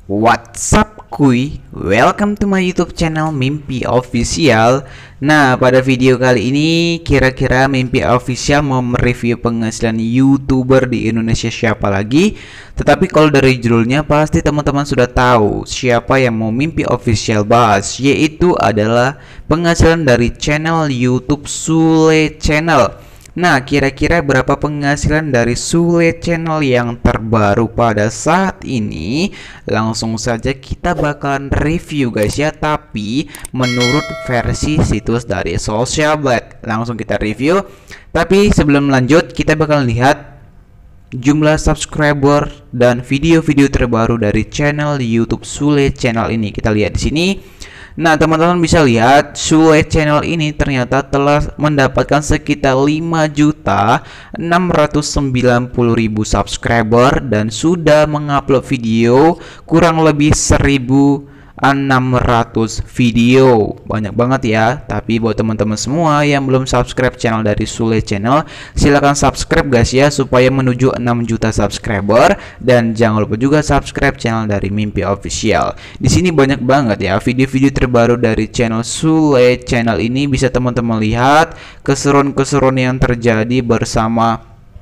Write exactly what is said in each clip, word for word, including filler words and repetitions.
What's up kuy? Welcome to my YouTube channel Mimpi Official. Nah, pada video kali ini kira-kira Mimpi Official mau mereview penghasilan YouTuber di Indonesia siapa lagi? Tetapi kalau dari judulnya pasti teman-teman sudah tahu siapa yang mau Mimpi Official bahas, yaitu adalah penghasilan dari channel YouTube Sule Channel. Nah, kira-kira berapa penghasilan dari Sule Channel yang terbaru pada saat ini? Langsung saja kita bakalan review guys ya, tapi menurut versi situs dari Social Blade. Langsung kita review. Tapi sebelum lanjut, kita bakal lihat jumlah subscriber dan video-video terbaru dari channel YouTube Sule Channel ini. Kita lihat di sini. Nah, teman-teman bisa lihat Sule Channel ini ternyata telah mendapatkan sekitar lima juta enam ratus sembilan puluh ribu subscriber dan sudah mengupload video kurang lebih seribu enam ratus video. Banyak banget ya. Tapi buat teman-teman semua yang belum subscribe channel dari Sule Channel, silahkan subscribe guys ya, supaya menuju enam juta subscriber. Dan jangan lupa juga subscribe channel dari Mimpi Official. Di sini banyak banget ya video-video terbaru dari channel Sule Channel ini. Bisa teman-teman lihat keseruan-keseruan yang terjadi bersama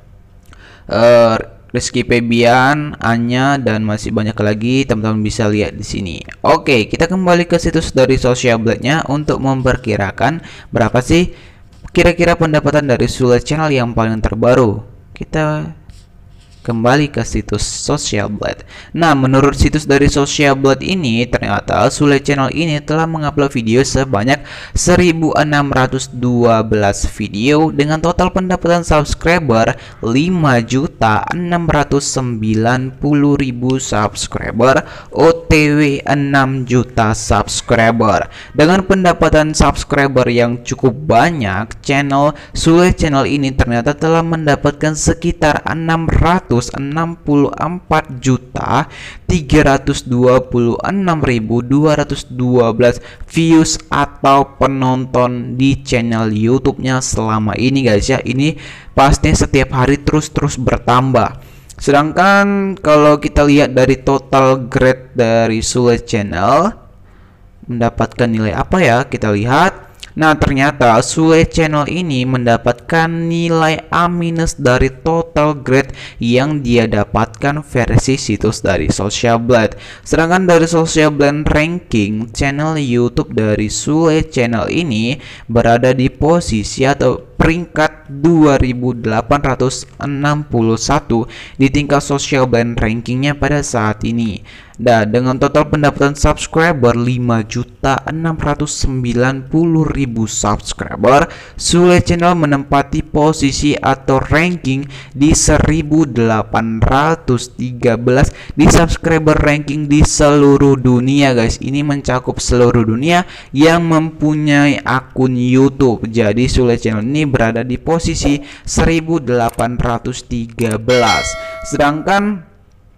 uh, Rizky Febian, Anya, dan masih banyak lagi. Teman-teman bisa lihat di sini. Oke, kita kembali ke situs dari Social Blade-nya untuk memperkirakan berapa sih kira-kira pendapatan dari Sule Channel yang paling terbaru. Kita kembali ke situs Social Blade. Nah, menurut situs dari Social Blade ini, ternyata Sule Channel ini telah mengupload video sebanyak seribu enam ratus dua belas video dengan total pendapatan subscriber lima juta enam ratus sembilan puluh ribu subscriber, O T W enam juta subscriber. Dengan pendapatan subscriber yang cukup banyak, channel Sule Channel ini ternyata telah mendapatkan sekitar enam ratus enam puluh empat juta tiga ratus dua puluh enam ribu dua ratus dua belas views atau penonton di channel YouTube-nya selama ini guys ya. Ini pastinya setiap hari terus-terus bertambah. Sedangkan kalau kita lihat dari total grade dari Sule Channel mendapatkan nilai apa ya? Kita lihat. Nah, ternyata Sule Channel ini mendapatkan nilai A minus dari total grade yang dia dapatkan versi situs dari Social Blade. Sedangkan dari Social Blade ranking, channel YouTube dari Sule Channel ini berada di posisi atau peringkat dua ribu delapan ratus enam puluh satu di tingkat Social Blade rankingnya pada saat ini. Dan dengan total pendapatan subscriber lima juta enam ratus sembilan puluh ribu subscriber, Sule Channel menempati posisi atau ranking di seribu delapan ratus tiga belas di subscriber ranking di seluruh dunia guys. Ini mencakup seluruh dunia yang mempunyai akun YouTube. Jadi Sule Channel ini berada di posisi seribu delapan ratus tiga belas. Sedangkan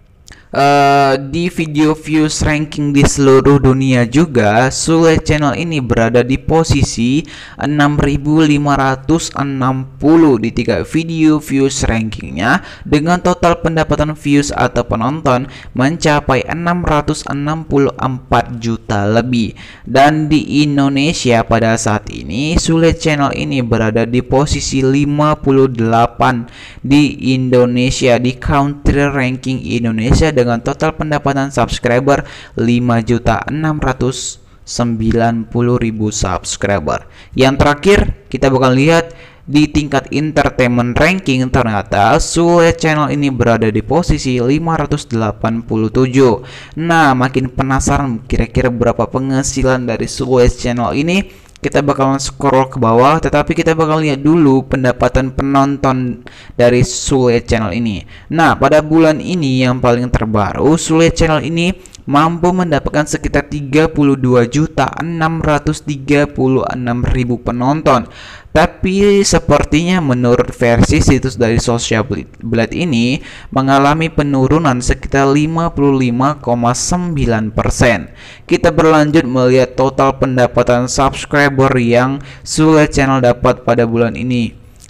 Uh, di video views ranking di seluruh dunia juga, Sule Channel ini berada di posisi enam ribu lima ratus enam puluh di tiga video views rankingnya dengan total pendapatan views atau penonton mencapai enam ratus enam puluh empat juta lebih. Dan di Indonesia pada saat ini Sule Channel ini berada di posisi lima puluh delapan di Indonesia, di country ranking Indonesia dengan total pendapatan subscriber lima juta enam ratus sembilan puluh ribu subscriber. Yang terakhir kita bakal lihat di tingkat entertainment ranking, ternyata Sule Channel ini berada di posisi lima ratus delapan puluh tujuh. Nah, makin penasaran kira-kira berapa penghasilan dari Sule Channel ini? Kita bakalan scroll ke bawah, tetapi kita bakal lihat dulu pendapatan penonton dari Sule Channel ini. Nah, pada bulan ini yang paling terbaru, Sule Channel ini mampu mendapatkan sekitar tiga puluh dua juta enam ratus tiga puluh enam ribu penonton. Tapi sepertinya menurut versi situs dari Social Blade ini mengalami penurunan sekitar lima puluh lima koma sembilan persen. Kita berlanjut melihat total pendapatan subscriber yang Sule Channel dapat pada bulan ini.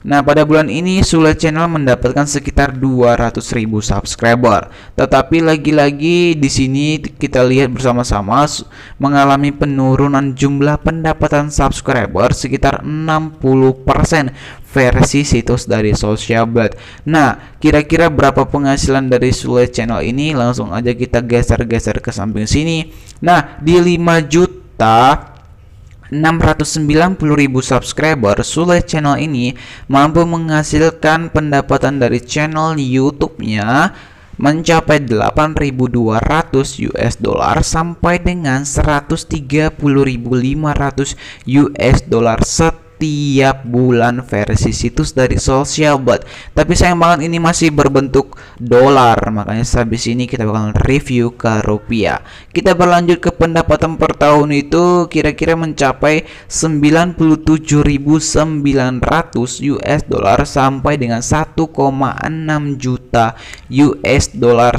Nah, pada bulan ini Sule Channel mendapatkan sekitar dua ratus ribu subscriber. Tetapi lagi-lagi di sini kita lihat bersama-sama mengalami penurunan jumlah pendapatan subscriber sekitar enam puluh persen versi situs dari Socialblad. Nah, kira-kira berapa penghasilan dari Sule Channel ini? Langsung aja kita geser-geser ke samping sini. Nah, di lima juta enam ratus sembilan puluh ribu subscriber, Sule Channel ini mampu menghasilkan pendapatan dari channel YouTube-nya mencapai delapan ribu dua ratus U S dollar sampai dengan seratus tiga puluh ribu lima ratus U S dollar setiap bulan versi situs dari Socialblad. Tapi sayang banget ini masih berbentuk dolar, makanya habis ini kita bakal review ke rupiah. Kita berlanjut ke pendapatan per tahun itu kira-kira mencapai sembilan puluh tujuh ribu sembilan ratus U S dollar sampai dengan satu koma enam juta U S dollar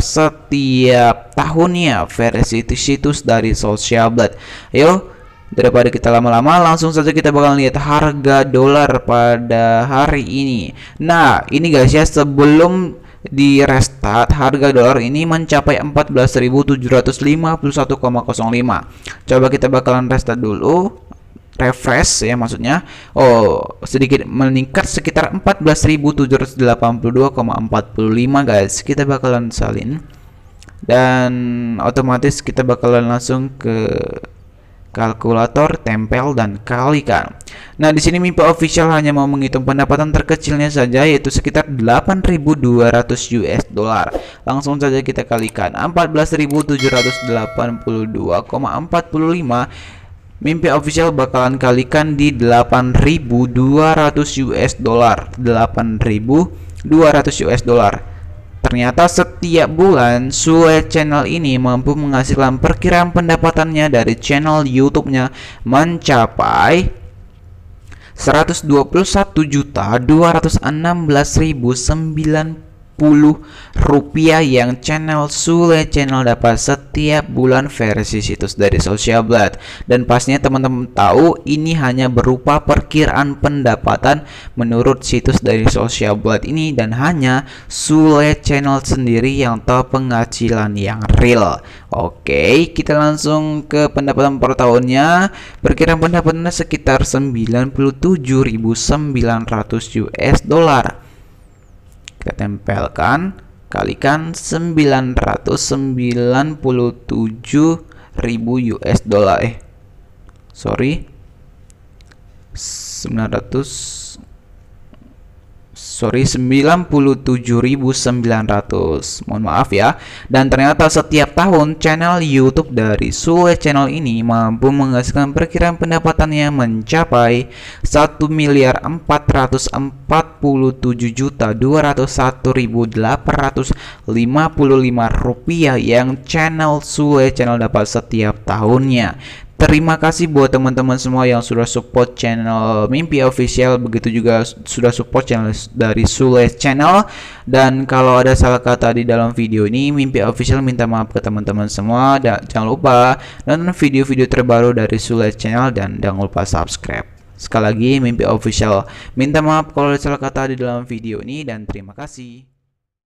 setiap tahunnya versi situs dari Socialblad. Ayo, daripada kita lama-lama, langsung saja kita bakal lihat harga dolar pada hari ini. Nah, ini guys ya, sebelum di restart harga dolar ini mencapai empat belas ribu tujuh ratus lima puluh satu koma nol lima. Coba kita bakalan restart dulu, refresh ya maksudnya. Oh, sedikit meningkat sekitar empat belas ribu tujuh ratus delapan puluh dua koma empat lima guys. Kita bakalan salin dan otomatis kita bakalan langsung ke kalkulator, tempel dan kalikan. Nah, di sini Mimpi Official hanya mau menghitung pendapatan terkecilnya saja, yaitu sekitar delapan ribu dua ratus U S dollar. Langsung saja kita kalikan empat belas ribu tujuh ratus delapan puluh dua koma empat lima. Mimpi Official bakalan kalikan di delapan ribu dua ratus U S dollar. delapan ribu dua ratus U S dollar. Ternyata setiap bulan Sule Channel ini mampu menghasilkan perkiraan pendapatannya dari channel YouTube-nya mencapai seratus dua puluh satu juta dua ratus enam belas ribu sembilan puluh rupiah yang channel Sule Channel dapat setiap bulan versi situs dari Socialblad. Dan pastinya teman-teman tahu ini hanya berupa perkiraan pendapatan menurut situs dari Socialblad ini, dan hanya Sule Channel sendiri yang tahu penghasilan yang real. Oke, kita langsung ke pendapatan per tahunnya. Perkiraan pendapatannya sekitar sembilan puluh tujuh ribu sembilan ratus U S dollar. Kita tempelkan, kalikan sembilan ratus sembilan puluh tujuh ribu U S dollar. Eh, sorry, sembilan ratus sorry sembilan puluh tujuh ribu sembilan ratus, mohon maaf ya. Dan ternyata setiap tahun channel YouTube dari Sule Channel ini mampu menghasilkan perkiraan pendapatannya mencapai satu miliar empat ratus empat puluh tujuh juta dua ratus satu ribu delapan ratus lima puluh lima rupiah yang channel Sule Channel dapat setiap tahunnya. Terima kasih buat teman-teman semua yang sudah support channel Mimpi Official, begitu juga sudah support channel dari Sule Channel. Dan kalau ada salah kata di dalam video ini, Mimpi Official minta maaf ke teman-teman semua. Dan jangan lupa nonton video-video terbaru dari Sule Channel dan jangan lupa subscribe. Sekali lagi, Mimpi Official minta maaf kalau ada salah kata di dalam video ini, dan terima kasih.